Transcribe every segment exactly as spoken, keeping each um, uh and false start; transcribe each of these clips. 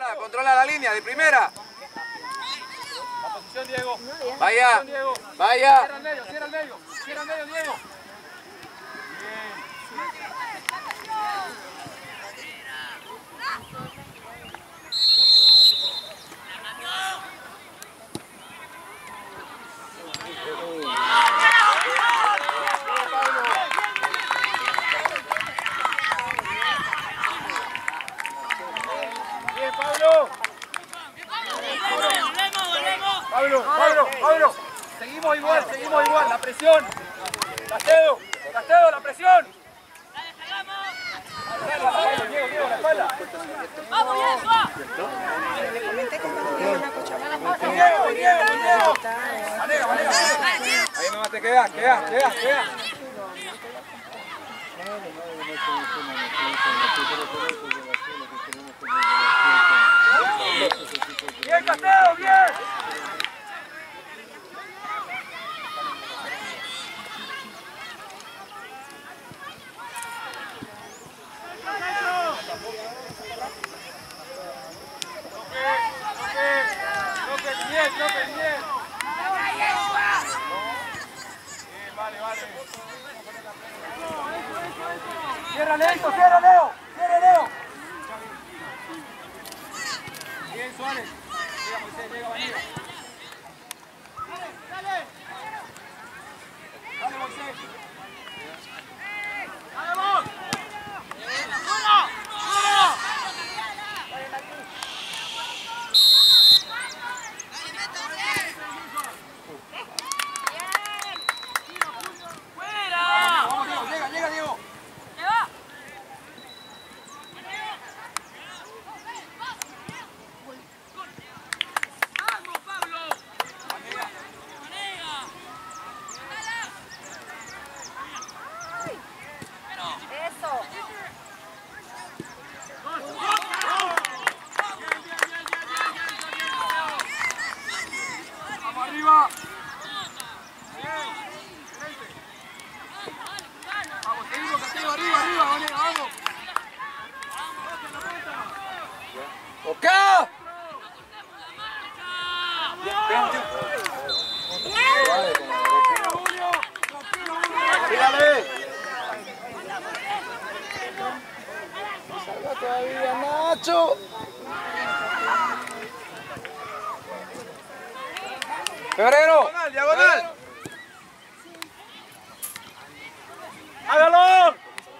Controla, controla la línea de primera. La posición, Diego. Vaya, Diego. vaya. Cierra el medio, cierra el medio. Cierra el medio, Diego. Bien, Pablo. Pablo, Pablo, Pablo. Seguimos igual, seguimos igual. La presión. Castedo, Castedo, la presión. Diego, Diego, la espalda. ¡Vamos, Diego! Le comenté que cuando viene una cochamada. Diego, Diego, Diego. Manega, manega. Ahí nomás te quedas, quedas, quedas, quedas. Bien, Castedo, bien. Bien, López, bien. Bien, vale, vale. Cierra, Leo, cierra, Leo. Cierra, Leo. Bien, Suárez. Llega Moisés, llega Vanilla. Dale. Dale, Moisés. Dale, vos. ¡Fuera! ¡Fuera! Vamos, Diego, llega, llega, Diego. Vamos arriba. Vamos, seguimos, Castillo, arriba, arriba, vamos. ¡Boca! ¡Tírale! ¡Salga todavía, Nacho! ¡Febrero! Diagonal, diagonal. ¡Hágalo!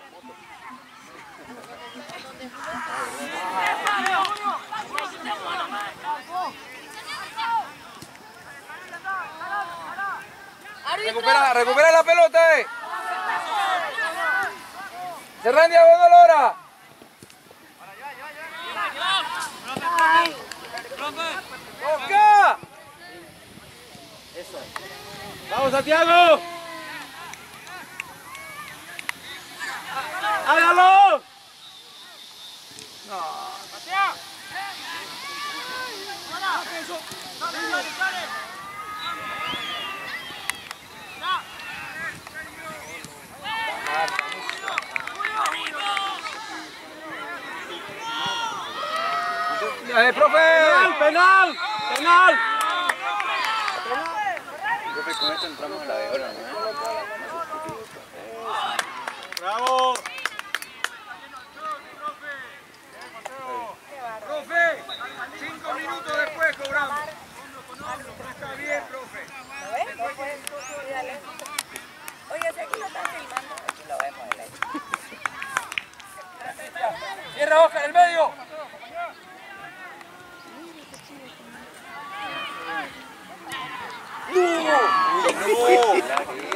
Recupera, recupera la pelota, eh. Cerrá en diagonal ahora. ¡Boca! ¡Vamos, Santiago! ¡Hágalo! ¡Eh, profe! ¡Penal, penal! ¡Penal! Profe, con esto entramos a la de oro, ¿no? ¡Bravo! Profe, cinco minutos después cobramos. Está bien, profe. ¿Lo ves? No puedes cuidarle. Oye, si aquí lo están filmando, aquí lo vemos. Cierra, Oscar, el medio. ¡No!